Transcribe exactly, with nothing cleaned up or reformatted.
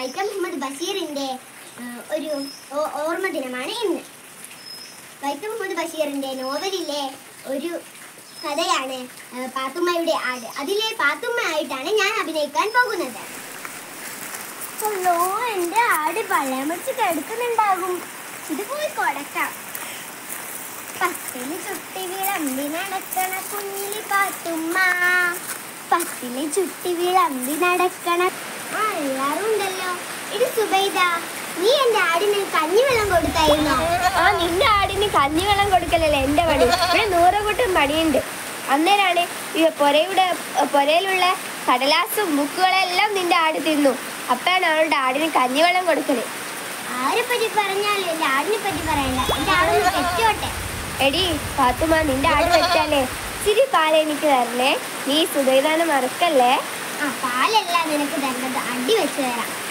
വൈക്കം മുഹമ്മദ് ബഷീറിന്റെ ഒരു ഓർമ്മ ദിനമാണ് ഇന്ന്. വൈക്കം മുഹമ്മദ് ബഷീറിന്റെ നോവലിലെ ഒരു കഥയാണ് പാത്തുമ്മയുടെ ആട്. അതിലെ പാത്തുമ്മ ആയിട്ടാണ് ഞാൻ അഭിനയിക്കാൻ പോകുന്നത്. എന്റെ ആട് പഴമച്ച് കിടക്കുന്നുണ്ടാകും. ഇത് പോയി കൊടക്കാം. പത്തില് ചുട്ടി വിളമ്പി നടക്കണ കുഞ്ഞിലി പാത്തുമ്മ, പത്തില് ചുട്ടി വിളമ്പി നടക്കണ. ആ എല്ലാരും ഉണ്ടല്ലോ. ഇത് സുബൈദ, നീ എന്റെ ആടിന് കഞ്ഞിവെള്ളം കൊടുത്തായിരുന്നോ? ആ, നിന്റെ ആടിന് കഞ്ഞിവെള്ളം കൊടുക്കലല്ലേ എന്റെ പണി. ഇവിടെ നൂറുകൂട്ടം പണിയുണ്ട്. അന്നേരാണ് ഈ പൊരയുടെ പൊരയിലുള്ള കടലാസും ബുക്കുകളെല്ലാം നിന്റെ ആട് തിന്നു. അപ്പോഴാണ് അവളുടെ ആടിന് കഞ്ഞിവെള്ളം കൊടുക്കല്. ആരെ പറ്റി പറഞ്ഞാലും എന്റെ ആടിനെ പറ്റി പറയണ്ട. എന്റെ ആടൊന്ന് വെച്ചോട്ടെ. എടി പാത്തുമ്മ, നിന്റെ ആട് വെച്ചാലേ ഇച്ചിരി പാൽ എനിക്ക് തരണേ. നീ സുബൈദാനെ മറക്കല്ലേ. ആ, പാലല്ല നിനക്ക് തരുന്നത്, അടി വെച്ച് തരാം.